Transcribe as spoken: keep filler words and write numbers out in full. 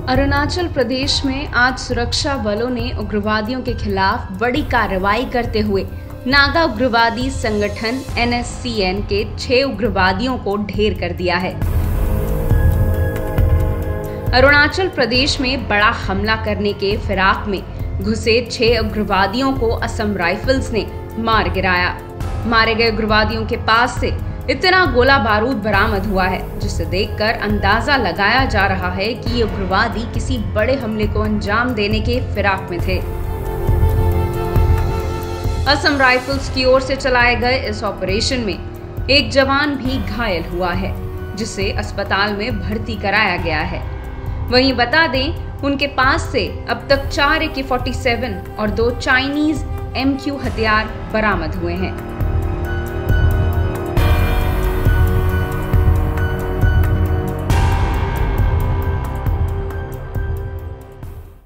अरुणाचल प्रदेश में आज सुरक्षा बलों ने उग्रवादियों के खिलाफ बड़ी कार्रवाई करते हुए नागा उग्रवादी संगठन एन एस सी एन के छह उग्रवादियों को ढेर कर दिया है। अरुणाचल प्रदेश में बड़ा हमला करने के फिराक में घुसे छह उग्रवादियों को असम राइफल्स ने मार गिराया। मारे गए उग्रवादियों के पास से इतना गोला बारूद बरामद हुआ है जिसे देखकर अंदाजा लगाया जा रहा है कि ये उग्रवादी किसी बड़े हमले को अंजाम देने के फिराक में थे। असम राइफल्स की ओर से चलाए गए इस ऑपरेशन में एक जवान भी घायल हुआ है जिसे अस्पताल में भर्ती कराया गया है। वहीं बता दें, उनके पास से अब तक चार ए के सैंतालीस और दो चाइनीज एम क्यू हथियार बरामद हुए हैं।